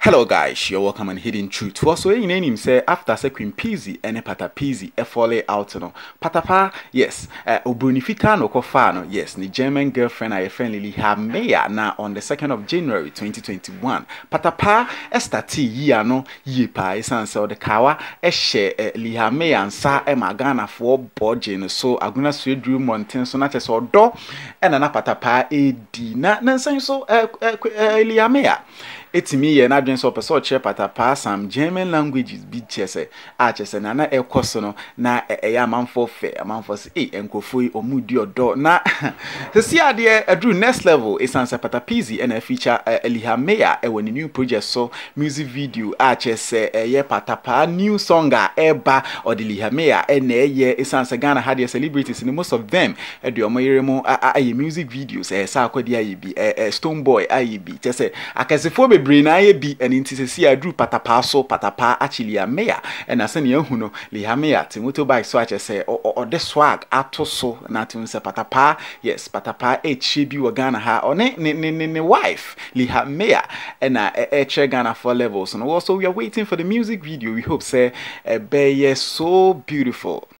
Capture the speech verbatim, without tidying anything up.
Hello guys, you're welcome and Hidden Truth. Also, in name say after say Queen Peasy and Patapaa e fall out no. Patapaa, yes, uh Obunifita no kofano, yes, the German girlfriend I friend Liha Miller now on the second of January twenty twenty-one. Patapaa estati year no ye pa isan so the kawa e share Liha Miller and sa e magana for bodging so aguna swedru mountain so na chese odo e na Patapaa e di na na so Liha Miller etimi ye na adwen so person che Patapaa some German languages bi chese a chese na na ekoso no na eye amanfo fe amanfo se eh enkofo yi omudi odo na se si ade adru next level isanse Patapaa e na feature Liha Miller e woni new project so music video a chese eye Patapaa new song a eba or the Liha Miller e na eye isanse Ghana had the celebrities and most of them e de omoyere mo aye music videos e sa akodi aye bi e Stone Boy aye bi chese akasefo brain aye bi and intisi adru Patapaa so Patapaa actually Liha Miller and asane yahu no Liha Miller ti motorbike so ache say or the swag ato so na ti say Patapaa yes Patapaa e chibi wa Ghana ha or ne ne ne wife Liha Miller and e che Ghana for levels and also we are waiting for the music video. We hope say e be so beautiful.